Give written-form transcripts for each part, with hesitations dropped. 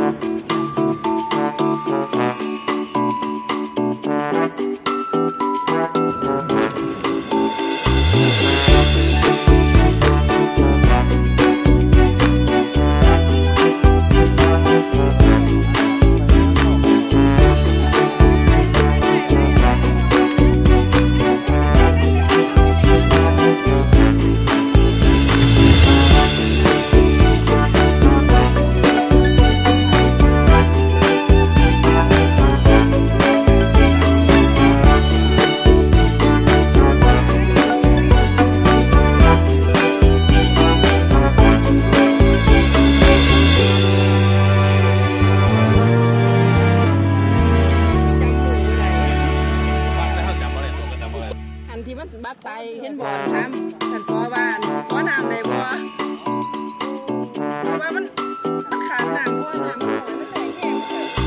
ที่มันบัดไตเห็นบ่น้ำฉันขอว่าขอน้ำได้บ่เพราะว่ามันขาดน้ำเพราะน้ำมันหน่อยมันแรงแห้ง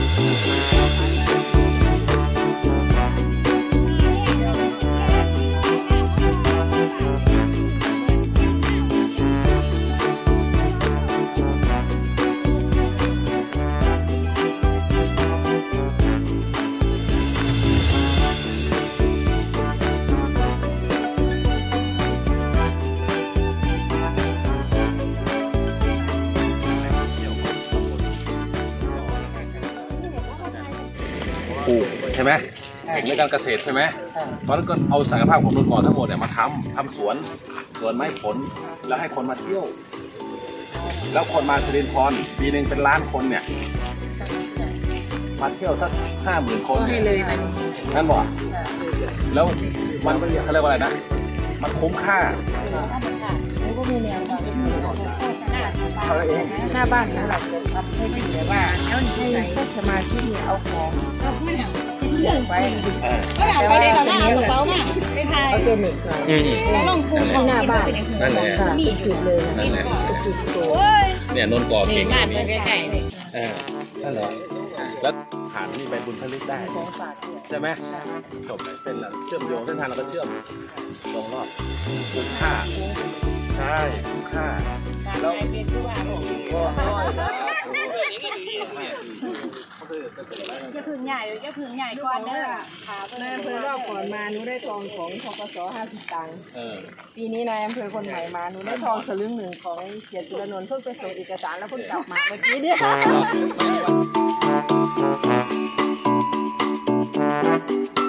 ปลูกใช่ไหมเก่งเรื่องการเกษตรใช่ไหมเพราะฉะนั้นก็เอาศักยภาพของนุ่นก่อนทั้งหมดเนี่ยมาทำสวนไม้ผลแล้วให้คนมาเที่ยวแล้วคนมาสิรินธรปีหนึ่งเป็นล้านคนเนี่ยมาเที่ยวสัก50,000 คนเนี่ยนั่นบอกแล้วมันเขาเรียกว่าอะไรนะมันคุ้มค่าแล้วก็มีแนวความเป็นหมู่หน้าบ้านของเราทำให้ดีเลยว่าให้พวกสมาชิกเนี่ยเอาของเลือกไปแต่ว่าตรงนี้เขาออร์แกนิกก่อนที่หน้าบ้านนั่นแหละจุดเลยนะจุดโตเนี่ยนนก่อเก่งงานใกล้ๆนี่นั่นแหละแล้วผ่านนี่ไปบุญผลิตได้ใช่ไหมจบเส้นแล้วเชื่อมโยงเส้นทางเราก็เชื่อมลงรอบคุ้มค่าใช่คุ้มค่าแล้วจะพึ่งใหญ่ก่อนเด้อในอำเภอรอบก่อนมาหนูได้ทองของธกส50 ตังค์ปีนี้นายอำเภอคนใหม่มาหนูได้ทองสลึง1ของเกียรติจุลนนท์เพิ่งไปส่งเอกสารแล้วเพิ่งกลับมาเมื่อกี้เนี่ย